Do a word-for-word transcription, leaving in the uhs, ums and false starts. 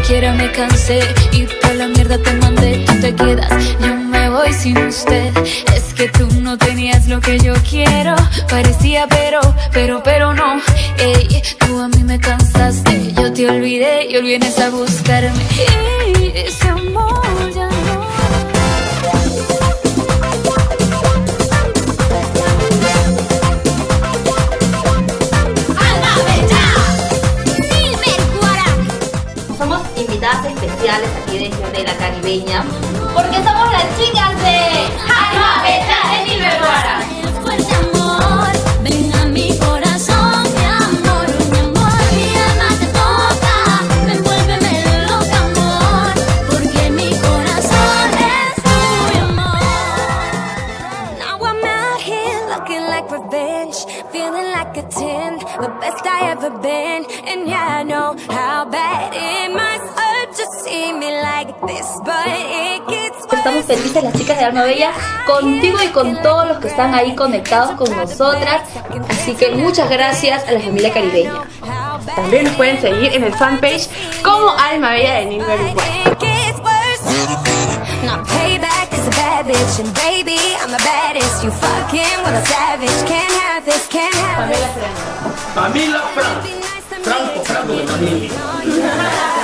siquiera me cansé y pa' la mierda te mandé. Tú te quedas, yo me voy sin usted. Es que tú no tenías lo que yo quiero. Parecía pero, pero, pero no. Ey, tú a mí me cansaste. Yo te olvidé y hoy vienes a buscarme. Y ese amor ya no. Somos invitadas especiales aquí de Gianela Caribeña porque somos las chicas de Alma Bella de Niverguara. Fuerte amor, ven a mi corazón, mi amor, mi amor, mi alma te toca, envuélveme loca, amor, porque mi corazón es tuyo, amor. Now I'm out here looking like revenge, feeling like a ten, the best I ever been, and yeah I know how bad it must hurt to see me like this, but it gets worse. Estamos felices las chicas de Alma Bella contigo y con todos los que están ahí conectados con nosotras, así que muchas gracias a la familia caribeña. También nos pueden seguir en el fanpage como Alma Bella de Niverguara. Not payback is a bad bitch, and baby, I'm the baddest. You fucking with a savage. Can't have this, can't have this. Pamela Franco. Franco, Franco de Pamela.